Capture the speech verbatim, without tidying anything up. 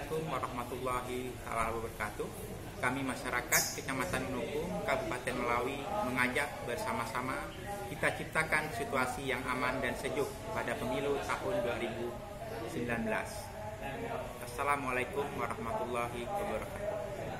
Assalamualaikum warahmatullahi wabarakatuh. Kami masyarakat Kecamatan Menukung, Kabupaten Melawi mengajak bersama-sama kita ciptakan situasi yang aman dan sejuk pada pemilu tahun dua ribu sembilan belas. Assalamualaikum warahmatullahi wabarakatuh.